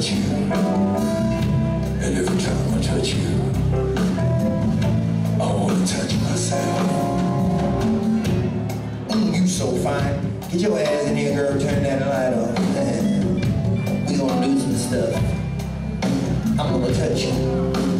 touch you. And every time I touch you, I wanna touch myself. You so fine. Get your ass in here, girl. Turn that light off. We gonna do some stuff. I'm gonna touch you.